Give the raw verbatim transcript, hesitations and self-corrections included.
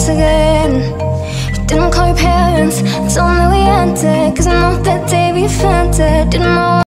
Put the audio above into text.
again. You didn't call your parents, told me we ended, cause I know that day we offended. Didn't know